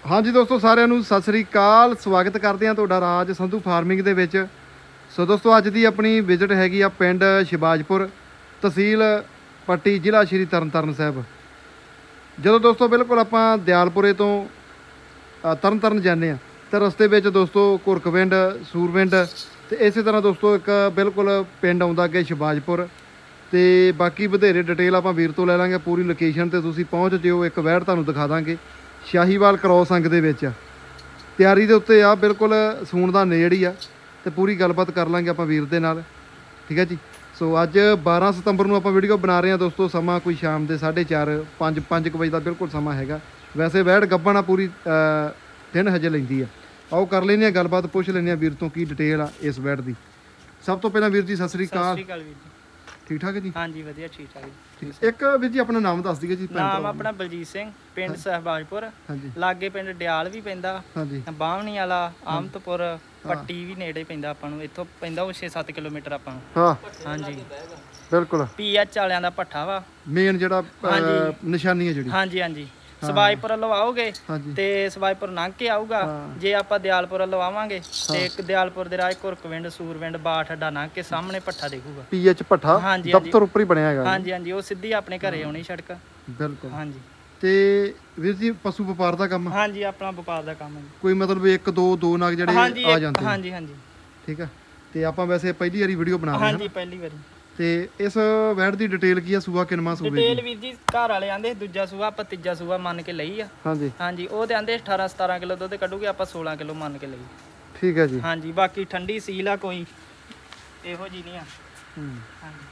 हाँ जी दोस्तों सारिਆਂ ਨੂੰ ਸਤਿ ਸ੍ਰੀ ਅਕਾਲ ਸਵਾਗਤ ਕਰਦੇ ਹਾਂ ਤੁਹਾਡਾ ਰਾਜ ਸੰਧੂ ਫਾਰਮਿੰਗ ਦੇ ਵਿੱਚ। ਸੋ ਦੋਸਤੋ ਅੱਜ ਦੀ ਆਪਣੀ ਵਿਜ਼ਿਟ ਹੈਗੀ ਆ ਪਿੰਡ ਸ਼ਿਬਾਜਪੁਰ ਤਹਿਸੀਲ ਪੱਟੀ ਜ਼ਿਲ੍ਹਾ ਸ਼੍ਰੀ ਤਰਨਤਾਰਨ ਸਾਹਿਬ। ਜਦੋਂ ਦੋਸਤੋ ਬਿਲਕੁਲ ਆਪਾਂ ਦਿਆਲਪੁਰੇ ਤੋਂ ਤਰਨਤਾਰਨ ਜਾਂਦੇ ਆ ਤਾਂ ਰਸਤੇ ਵਿੱਚ ਦੋਸਤੋ ਘੁਰਕਵਿੰਡ ਸੂਰਵਿੰਡ ਤੇ ਇਸੇ ਤਰ੍ਹਾਂ ਦੋਸਤੋ ਇੱਕ ਬਿਲਕੁਲ ਪਿੰਡ ਆਉਂਦਾ ਅੱਗੇ ਸ਼ਿਬਾਜਪੁਰ। ਤੇ ਬਾਕੀ ਵਧੇਰੇ ਡਿਟੇਲ ਆਪਾਂ ਵੀਰ ਤੋਂ ਲੈ ਲਾਂਗੇ, ਪੂਰੀ ਲੋਕੇਸ਼ਨ ਤੇ ਤੁਸੀਂ ਪਹੁੰਚ ਜਿਓ। ਇੱਕ ਵੈੜ ਤੁਹਾਨੂੰ ਦਿਖਾ ਦਾਂਗੇ ਸ਼ਾਹੀਵਾਲ ਕ੍ਰੋਸ ਅੰਗ ਦੇ ਵਿੱਚ ਤਿਆਰੀ ਦੇ ਉੱਤੇ ਆ, ਬਿਲਕੁਲ ਸੂਣ ਦਾ ਨੇੜ ਹੀ ਆ ਤੇ ਪੂਰੀ ਗੱਲਬਾਤ ਕਰ ਲਾਂਗੇ ਆਪਾਂ ਵੀਰ ਦੇ ਨਾਲ, ਠੀਕ ਹੈ ਜੀ। ਸੋ ਅੱਜ 12 ਸਤੰਬਰ ਨੂੰ ਆਪਾਂ ਵੀਡੀਓ ਬਣਾ ਰਹੇ ਹਾਂ ਦੋਸਤੋ। ਸਮਾਂ ਕੋਈ ਸ਼ਾਮ ਦੇ 4:30 5 ਵਜੇ ਦਾ ਬਿਲਕੁਲ ਸਮਾਂ ਹੈਗਾ। ਵੈਸੇ ਵੈੜ ਗੱਭਣ ਆ ਪੂਰੀ, ਦਿਨ ਹਜੇ ਲੈਂਦੀ ਆ। ਆਓ ਕਰ ਲੈਂਦੇ ਹਾਂ ਗੱਲਬਾਤ, ਪੁੱਛ ਲੈਂਦੇ ਹਾਂ ਵੀਰ ਤੋਂ ਕੀ ਡਿਟੇਲ ਆ ਇਸ ਵੈੜ ਦੀ। ਸਭ ਤੋਂ ਪਹਿਲਾਂ ਵੀਰ ਜੀ ਸਤਿ ਸ੍ਰੀ ਅਕਾਲ। ਵੀਰ ਜੀ ਠੀਕ ਠਾਕ ਜੀ? ਹਾਂਜੀ ਵਧੀਆ ਠੀਕ ਠਾਕ ਜੀ। ਇੱਕ ਵੀਰ ਜੀ ਆਪਣਾ ਨਾਮ ਦੱਸ ਦਈਏ ਜੀ। ਨਾਮ ਆਪਣਾ ਬਲਜੀਤ ਸਿੰਘ, ਪਿੰਡ ਸਹਿਬਾਜਪੁਰ, ਲਾਗੇ ਪਿੰਡ ਡਿਆਲ ਵੀ ਪੈਂਦਾ, ਬਾਹਮਣੀ ਵਾਲਾ, ਆਮਤਪੁਰ, ਪੱਟੀ ਵੀ ਨੇੜੇ ਪੈਂਦਾ ਆਪਾਂ ਨੂੰ। ਇੱਥੋਂ ਪੈਂਦਾ ਉਹ 6-7 ਕਿਲੋਮੀਟਰ ਆਪਾਂ ਨੂੰ। ਹਾਂ ਹਾਂਜੀ ਬਿਲਕੁਲ। ਪੀਐਚ ਵਾਲਿਆਂ ਦਾ ਭੱਠਾ ਵਾ ਮੇਨ ਜਿਹੜਾ ਨਿਸ਼ਾਨੀ ਹੈ ਜਿਹੜੀ। ਹਾਂਜੀ ਹਾਂਜੀ ਸਬਾਜਪੁਰ ਲਵਾਓਗੇ ਤੇ ਸਬਾਜਪੁਰ ਲੰਘ ਕੇ ਆਊਗਾ। ਜੇ ਆਪਾਂ ਦਿਆਲਪੁਰ ਲਵਾਵਾਂਗੇ ਤੇ ਇੱਕ ਦਿਆਲਪੁਰ ਦੇ ਰਾਹ ਘੁਰਕਵਿੰਡ ਸੂਰਵਿੰਡ ਬਾਠ ਅੱਡਾ ਲੰਘ ਕੇ ਸਾਹਮਣੇ ਭੱਠਾ ਦੇਖੂਗਾ। ਪੀਐਚ ਭੱਠਾ ਦਫ਼ਤਰ ਉੱਪਰ ਹੀ ਬਣਿਆ ਹੈਗਾ। ਹਾਂਜੀ ਹਾਂਜੀ ਉਹ ਸਿੱਧੀ ਆਪਣੇ ਘਰੇ ਆਉਣੀ ਸੜਕ। ਬਿਲਕੁਲ ਹਾਂਜੀ। ਤੇ ਵੀਰ ਜੀ ਪਸ਼ੂ ਵਪਾਰ ਦਾ ਕੰਮ? ਹਾਂਜੀ ਆਪਣਾ ਵਪਾਰ ਦਾ ਕੰਮ ਹੈ। ਕੋਈ ਮਤਲਬ 1-2 ਨਾਗ ਜਿਹੜੇ ਆ ਜਾਂਦੇ? ਹਾਂਜੀ ਹਾਂਜੀ ਠੀਕ ਆ। ਤੇ ਆਪਾਂ ਵੈਸੇ ਪਹਿਲੀ ਵਾਰੀ ਵੀਡੀਓ ਬਣਾ ਰਹੇ ਹਾਂ। ਹਾਂਜੀ ਪਹਿਲੀ ਵਾਰੀ। ਤੇ ਇਸ ਵੈੜ ਦੀ ਡਿਟੇਲ ਕੀ ਆ? ਸੂਆ ਕਿੰਨਵਾਂ ਸੂਆ? ਡਿਟੇਲ ਵੀਰ ਜੀ ਘਰ ਵਾਲੇ ਆਂਦੇ ਦੂਜਾ ਸੂਆ, ਆਪਾਂ ਤੀਜਾ ਸੂਆ ਮੰਨ ਕੇ ਲਈ ਆ। ਹਾਂਜੀ ਹਾਂਜੀ ਉਹ ਤੇ ਆਂਦੇ 18-17 ਕਿਲੋ ਦੁੱਧ ਕੱਢੂਗੇ, ਆਪਾਂ 16 ਕਿਲੋ ਮੰਨ ਕੇ ਲਈ। ਠੀਕ ਹੈ ਜੀ। ਹਾਂਜੀ ਬਾਕੀ ਠੰਡੀ ਸੀਲ ਆ, ਕੋਈ ਇਹੋ ਜੀ ਨਹੀਂ ਆ। ਹਾਂਜੀ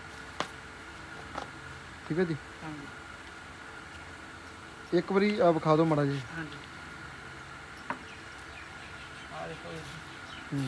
ਠੀਕ ਹੈ ਜੀ। ਹਾਂਜੀ ਇੱਕ ਵਾਰੀ ਆ ਵਿਖਾ ਦਿਓ ਮਾੜਾ ਜੀ। ਹਾਂਜੀ ਆ ਦੇਖੋ।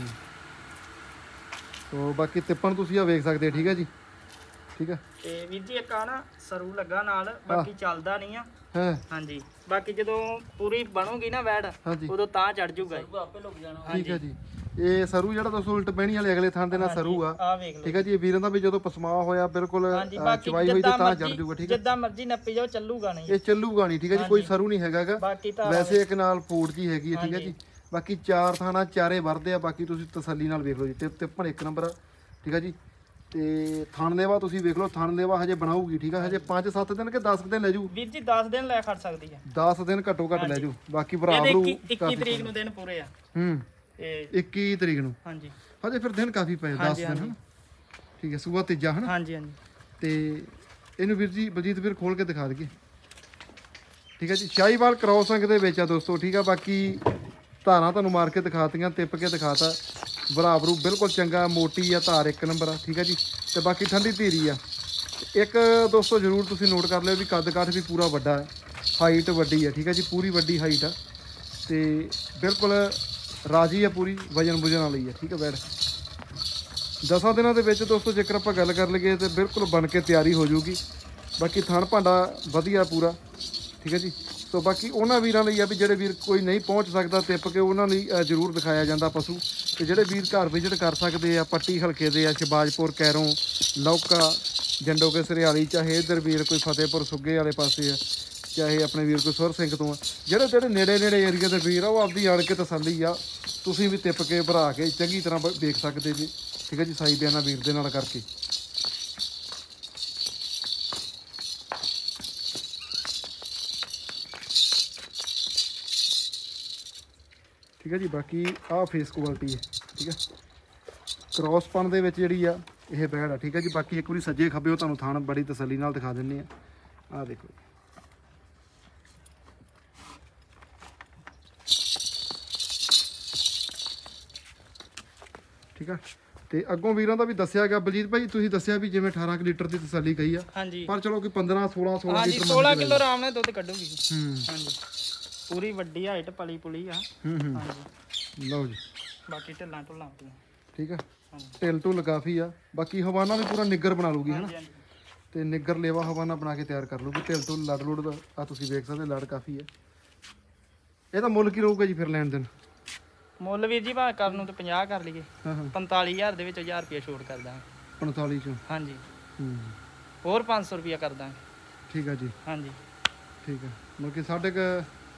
ਸੋ ਬਾਕੀ ਤਿੱਪਣ ਤੁਸੀਂ ਆ ਵੇਖ ਸਕਦੇ, ਠੀਕ ਹੈ ਜੀ। ਠੀਕ ਹੈ। ਤੇ ਵੀਰ ਜੀ ਇੱਕ ਆ ਨਾ ਸਰੂ ਲੱਗਾ ਨਾਲ, ਬਾਕੀ ਚੱਲਦਾ ਨਹੀਂ ਆ। ਹਾਂਜੀ ਬਾਕੀ ਜਦੋਂ ਪੂਰੀ ਬਣੂਗੀ ਨਾ ਵੈੜ ਉਦੋਂ ਤਾਂ ਚੜ ਜੂਗਾ, ਆਪੇ ਲੁਕ ਜਾਣਾ। ਠੀਕ ਹੈ ਜੀ। ਇਹ ਸਰੂ ਜਿਹੜਾ ਦੋਸਤੋ ਉਲਟ ਬਹਿਣੀ ਵਾਲੇ ਅਗਲੇ ਥਾਂ ਦੇ ਨਾਲ ਸਰੂ ਆ, ਠੀਕ ਹੈ ਜੀ। ਇਹ ਵੀਰਾਂ ਦਾ ਵੀ ਜਦੋਂ ਪਸਮਾ ਹੋਇਆ ਬਿਲਕੁਲ ਚਵਾਈ ਹੋਈ ਤਾਂ ਚੜ ਜੂਗਾ। ਠੀਕ ਹੈ ਜਿੱਦਾਂ ਮਰਜ਼ੀ ਨੱਪੀ ਜਾਓ ਚੱਲੂਗਾ ਨਹੀਂ, ਇਹ ਚੱਲੂਗਾ ਨਹੀਂ। ਠੀਕ ਹੈ ਜੀ ਕੋਈ ਸਰੂ ਨਹੀਂ ਹੈਗਾਗਾ। ਵੈਸੇ ਇੱਕ ਨਾਲ ਫੂਡ ਜੀ ਹੈਗੀ ਹੈ। ਠੀਕ ਹੈ ਜੀ। ਬਾਕੀ ਚਾਰ ਥਾਣਾ ਚਾਰੇ ਵਰਦੇ ਆ, ਬਾਕੀ ਤੁਸੀਂ ਤਸੱਲੀ ਨਾਲ ਵੇਖ ਲਓ ਜੀ। ਤਿੱਪਣ ਇੱਕ ਨੰਬਰ ਆ, ਠੀਕ ਹੈ ਜੀ। ਤੇ ਥਣ ਦੇਵਾ ਤੁਸੀਂ ਵੇਖ ਲਓ, ਥਣ ਦੇਵਾ ਹਜੇ ਬਣਾਊਗੀ। ਠੀਕ ਹੈ ਹਜੇ 5-7 ਦਿਨ ਕਿ 10 ਦਿਨ ਲੈ ਜੂ ਵੀਰ ਜੀ। 10 ਦਿਨ ਲੈ ਖੜ ਸਕਦੀ ਹੈ। 10 ਦਿਨ ਘੱਟੋ ਘੱਟ ਲੈ ਜੂ। ਬਾਕੀ ਬਰਾਬਰ 21 ਤਰੀਕ ਨੂੰ ਦਿਨ ਪੂਰੇ ਆ। 21 ਤਰੀਕ ਨੂੰ। ਹਾਂਜੀ ਹਜੇ ਫਿਰ ਦਿਨ ਕਾਫੀ ਪਏ, 10 ਦਿਨ ਹਨ। ਠੀਕ ਹੈ ਸੂਆ ਤੀਜਾ ਹਨ। ਹਾਂਜੀ ਹਾਂਜੀ। ਤੇ ਇਹਨੂੰ ਵੀਰ ਜੀ ਬਲਜੀਤ ਵੀਰ ਖੋਲ ਕੇ ਦਿਖਾ ਦਈਏ। ਠੀਕ ਹੈ ਜੀ ਸ਼ਾਹੀਵਾਲ ਕ੍ਰੋਸ ਅੰਗ ਦੇ ਵਿੱਚ ਆ ਦੋਸਤੋ। ਠੀਕ ਆ ਬਾਕੀ ਧਾਰਾਂ ਤੁਹਾਨੂੰ ਮਾਰ ਕੇ ਦਿਖਾਤੀਆਂ, ਤਿੱਪ ਕੇ ਦਿਖਾਤਾ। ਬਰਾਬਰੂ ਬਿਲਕੁਲ ਚੰਗਾ, ਮੋਟੀ ਆ, ਧਾਰ ਇੱਕ ਨੰਬਰ ਆ। ਠੀਕ ਹੈ ਜੀ। ਤੇ ਬਾਕੀ ਠੰਡੀ ਧੀਰੀ ਆ। ਇੱਕ ਦੋਸਤੋ ਜ਼ਰੂਰ ਤੁਸੀਂ ਨੋਟ ਕਰ ਲਿਓ ਵੀ ਕੱਦ ਕਾਠ ਵੀ ਪੂਰਾ ਵੱਡਾ ਹੈ, ਹਾਈਟ ਵੱਡੀ ਹੈ। ਠੀਕ ਹੈ ਜੀ ਪੂਰੀ ਵੱਡੀ ਹਾਈਟ ਆ ਤੇ ਬਿਲਕੁਲ ਰਾਜੀ ਆ, ਪੂਰੀ ਵਜਨ ਵੁਜਨ ਵਾਲੀ ਹੈ। ਠੀਕ ਹੈ ਵੈੜ 10 ਦਿਨਾਂ ਦੇ ਵਿੱਚ ਦੋਸਤੋ ਜੇਕਰ ਆਪਾਂ ਗੱਲ ਕਰ ਲਈਏ ਤੇ ਬਿਲਕੁਲ ਬਣ ਕੇ ਤਿਆਰੀ ਹੋ ਜਾਊਗੀ। ਬਾਕੀ ਥਣ ਭਾਂਡਾ ਵਧੀਆ ਪੂਰਾ, ਠੀਕ ਹੈ ਜੀ। ਸੋ ਬਾਕੀ ਉਹਨਾਂ ਵੀਰਾਂ ਲਈ ਆ ਵੀ ਜਿਹੜੇ ਵੀਰ ਕੋਈ ਨਹੀਂ ਪਹੁੰਚ ਸਕਦਾ ਤਿੱਪ ਕੇ, ਉਹਨਾਂ ਲਈ ਜ਼ਰੂਰ ਦਿਖਾਇਆ ਜਾਂਦਾ ਪਸ਼ੂ। ਤੇ ਜਿਹੜੇ ਵੀਰ ਘਰ ਵਿਜ਼ਿਟ ਕਰ ਸਕਦੇ ਆ ਪੱਟੀ ਹਲਕੇ ਦੇ ਆ, ਸ਼ਿਬਾਜਪੁਰ, ਕੈਰੋਂ, ਲੌਕਾ, ਜੰਡੋਕੇ, ਸਰਿਆਲੀ, ਚਾਹੇ ਇੱਧਰ ਵੀਰ ਕੋਈ ਫਤਿਹਪੁਰ ਸੁੱਗੇ ਵਾਲੇ ਪਾਸੇ ਆ, ਚਾਹੇ ਆਪਣੇ ਵੀਰ ਕੋਈ ਸੁਰ ਸਿੰਘ ਤੋਂ ਆ, ਜਿਹੜੇ ਨੇੜੇ ਏਰੀਆ ਦੇ ਵੀਰ ਆ ਉਹ ਆਪਦੀ ਆਣ ਕੇ ਤਸੱਲੀ ਆ। ਤੁਸੀਂ ਵੀ ਤਿੱਪ ਕੇ ਭਰਾ ਕੇ ਚੰਗੀ ਤਰ੍ਹਾਂ ਵੇਖ ਸਕਦੇ ਜੀ। ਠੀਕ ਹੈ ਜੀ ਸਾਈ ਬਿਆਨਾ ਵੀਰ ਦੇ ਨਾਲ ਕਰਕੇ। ਠੀਕ ਹੈ ਜੀ। ਬਾਕੀ ਆਹ ਫੇਸ ਕੁਆਲਿਟੀ ਹੈ। ਠੀਕ ਹੈ ਕ੍ਰੋਸਪਨ ਦੇ ਵਿੱਚ ਜਿਹੜੀ ਆ ਇਹ ਬੈੜ ਆ। ਠੀਕ ਹੈ ਜੀ। ਬਾਕੀ ਇੱਕ ਵਾਰੀ ਸੱਜੇ ਖੱਬੇ ਉਹ ਤੁਹਾਨੂੰ ਥਾਣ ਬੜੀ ਤਸੱਲੀ ਨਾਲ ਦਿਖਾ ਦਿੰਦੇ ਆ। ਆਹ ਦੇਖੋ ਠੀਕ ਆ। ਤੇ ਅੱਗੋਂ ਵੀਰਾਂ ਦਾ ਵੀ ਦੱਸਿਆ ਗਿਆ ਬਲਜੀਤ ਭਾਈ, ਤੁਸੀਂ ਦੱਸਿਆ ਵੀ ਜਿਵੇਂ 18 ਲੀਟਰ ਦੀ ਤਸੱਲੀ ਕਹੀ ਆ, ਪਰ ਚਲੋ ਕੋਈ 15-16 ਲੀਟਰ 16 ਕਿਲੋ ਆਰਾਮ ਨਾਲ ਦੁੱਧ ਕੱਢੂਗੀ। ਹਾਂਜੀ ਪੂਰੀ ਵੱਡੀ ਹਾਈਟ ਪਲੀ ਪੁਲੀ ਆ। ਹਾਂਜੀ ਲਓ ਜੀ। ਬਾਕੀ ਢਿੱਲਾਂ ਢੁੱਲਾਂ ਹੁੰਦੀਆਂ। ਠੀਕ ਆ ਢਿੱਲ ਢੁੱਲ ਕਾਫੀ ਆ। ਬਾਕੀ ਹਵਾਨਾ ਵੀ ਪੂਰਾ ਨਿੱਗਰ ਬਣਾ ਲੂਗੀ ਹਨਾ, ਤੇ ਨਿੱਗਰ ਲੇਵਾ ਹਵਾਨਾ ਬਣਾ ਕੇ ਤਿਆਰ ਕਰ ਲੂਗੀ। ਢਿੱਲ ਢੁੱਲ ਲੜ ਲੁੜ ਦਾ ਆ ਤੁਸੀਂ ਵੇਖ ਸਕਦੇ, ਲੜ ਕਾਫੀ ਹੈ। ਇਹਦਾ ਮੁੱਲ ਕੀ ਰਹੂਗਾ ਜੀ ਫਿਰ ਲੈਣ ਦੇਣ? ਮੁੱਲ ਵੀਰ ਜੀ ਭਾਵੇਂ ਕਰਨ ਨੂੰ ਤੇ 50 ਕਰ ਲਈਏ, 45000 ਦੇ ਵਿੱਚ 1000 ਰੁਪਏ ਛੋਟ ਕਰ ਦਾਂਗੇ। 45 ਚੋਂ? ਹਾਂਜੀ ਹੋਰ 500 ਰੁਪਇਆ ਕਰ ਦਾਂਗੇ। ਠੀਕ ਆ ਜੀ। ਹਾਂਜੀ ਠੀਕ ਆ ਮਤਲਬ ਕਿ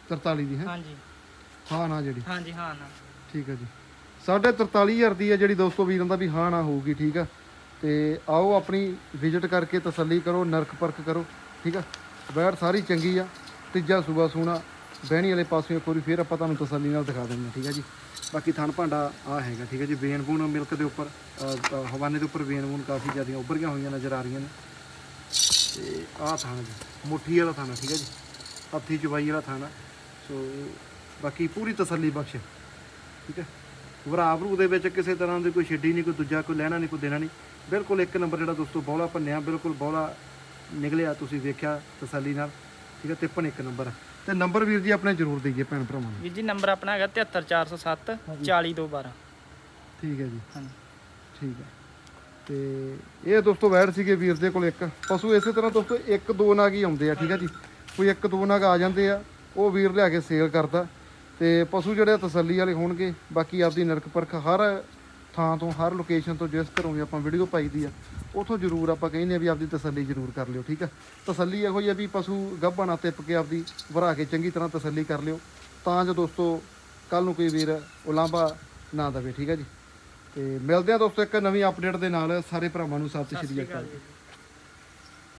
43 ਦੀ ਹੈ ਹਾਂਜੀ ਹਾਂ ਨਾ ਜਿਹੜੀ ਹਾਂਜੀ ਹਾਂ ਨਾ ਠੀਕ ਹੈ ਜੀ 43,500 ਦੀ ਹੈ ਜਿਹੜੀ ਦੋਸਤੋ ਵੀਰਾਂ ਦਾ ਵੀ ਹਾਂ ਨਾ ਹੋਊਗੀ ਠੀਕ ਆ ਤੇ ਆਓ ਆਪਣੀ ਵਿਜ਼ਿਟ ਕਰਕੇ ਤਸੱਲੀ ਕਰੋ ਨਰਕ ਪਰਖ ਕਰੋ ਠੀਕ ਆ ਵੈੜ ਸਾਰੀ ਚੰਗੀ ਆ ਤੀਜਾ ਸੂਬਾ ਸੂਣਾ ਬਹਿਣੀ ਵਾਲੇ ਪਾਸਿਓਂ ਇੱਕ ਵਾਰੀ ਫਿਰ ਆਪਾਂ ਤੁਹਾਨੂੰ ਤਸੱਲੀ ਨਾਲ ਦਿਖਾ ਦਿੰਦੇ ਹਾਂ ਠੀਕ ਆ ਜੀ ਬਾਕੀ ਥਣ ਭਾਂਡਾ ਆ ਹੈਗਾ ਠੀਕ ਹੈ ਜੀ ਵੇਨ ਬੂਨ ਮਿਲਕ ਦੇ ਉੱਪਰ ਹਵਾਨੇ ਦੇ ਉੱਪਰ ਵੇਨ ਬੂਨ ਕਾਫੀ ਜ਼ਿਆਦਾ ਉੱਭਰੀਆਂ ਹੋਈਆਂ ਨਜ਼ਰ ਆ ਰਹੀਆਂ ਨੇ ਤੇ ਆਹ ਥਾਣਾ ਜੀ ਮੁੱਠੀ ਵਾਲਾ ਥਾਣਾ ਠੀਕ ਹੈ ਜੀ ਹੱਥੀ ਚਵਾਈ ਵਾਲਾ ਥਾਣਾ ਸੋ ਬਾਕੀ ਪੂਰੀ ਤਸੱਲੀ ਬਖਸ਼ ਠੀਕ ਹੈ ਭਰਾ ਭਰੂ ਦੇ ਵਿੱਚ ਕਿਸੇ ਤਰ੍ਹਾਂ ਦੀ ਕੋਈ ਛੱਡੀ ਨਹੀਂ ਕੋਈ ਦੂਜਾ ਕੋਈ ਲੈਣਾ ਨਹੀਂ ਕੋਈ ਦੇਣਾ ਨਹੀਂ ਬਿਲਕੁਲ ਇੱਕ ਨੰਬਰ ਜਿਹੜਾ ਦੋਸਤੋ ਬੌਲਾ ਭੰਨਿਆ ਬਿਲਕੁਲ ਬੌਲਾ ਨਿਕਲਿਆ ਤੁਸੀਂ ਵੇਖਿਆ ਤਸੱਲੀ ਨਾਲ ਠੀਕ ਹੈ ਤਿੱਪਣ ਇੱਕ ਨੰਬਰ ਤੇ ਨੰਬਰ ਵੀਰ ਜੀ ਆਪਣੇ ਜ਼ਰੂਰ ਦਈਏ ਭੈਣ ਭਰਾਵਾਂ ਨੂੰ ਵੀਰ ਜੀ ਨੰਬਰ ਆਪਣਾ ਹੈਗਾ 73407 40212 ਠੀਕ ਹੈ ਜੀ ਹਾਂਜੀ ਠੀਕ ਹੈ ਤੇ ਇਹ ਦੋਸਤੋ ਵੈੜ ਸੀਗੇ ਵੀਰ ਦੇ ਕੋਲ ਇੱਕ ਪਸ਼ੂ ਇਸੇ ਤਰ੍ਹਾਂ ਦੋਸਤੋ ਇੱਕ ਦੋ ਨਾਗ ਹੀ ਆਉਂਦੇ ਆ ਠੀਕ ਹੈ ਜੀ ਕੋਈ ਇੱਕ ਦੋ ਨਾਗ ਆ ਜਾਂਦੇ ਆ ਉਹ ਵੀਰ ਲਿਆ ਕੇ ਸੇਲ ਕਰਦਾ ਤੇ ਪਸ਼ੂ ਜਿਹੜੇ ਤਸੱਲੀ ਵਾਲੇ ਹੋਣਗੇ ਬਾਕੀ ਆਪਦੀ ਨਰਕ ਪਰਖ ਹਰ ਥਾਂ ਤੋਂ ਹਰ ਲੋਕੇਸ਼ਨ ਤੋਂ ਜਿਸ ਘਰੋਂ ਵੀ ਆਪਾਂ ਵੀਡੀਓ ਪਾਈ ਦੀ ਆ ਉਥੋਂ ਜ਼ਰੂਰ ਆਪਾਂ ਕਹਿੰਦੇ ਆ ਵੀ ਆਪਦੀ ਤਸੱਲੀ ਜ਼ਰੂਰ ਕਰ ਲਿਓ ਠੀਕ ਆ ਤਸੱਲੀ ਇਹੋ ਹੀ ਆ ਵੀ ਪਸ਼ੂ ਗੱਭਣਾ ਤਿੱਪ ਕੇ ਆਪਦੀ ਭਰਾ ਕੇ ਚੰਗੀ ਤਰ੍ਹਾਂ ਤਸੱਲੀ ਕਰ ਲਿਓ ਤਾਂ ਜੋ ਦੋਸਤੋ ਕੱਲ ਨੂੰ ਕੋਈ ਵੀਰ ਉਲਾਂਭਾ ਨਾ ਦੇਵੇ ਠੀਕ ਆ ਜੀ ਤੇ ਮਿਲਦੇ ਆ ਦੋਸਤੋ ਇੱਕ ਨਵੀਂ ਅਪਡੇਟ ਦੇ ਨਾਲ ਸਾਰੇ ਭਰਾਵਾਂ ਨੂੰ ਸਤਿ ਸ਼੍ਰੀ ਅਕਾਲ।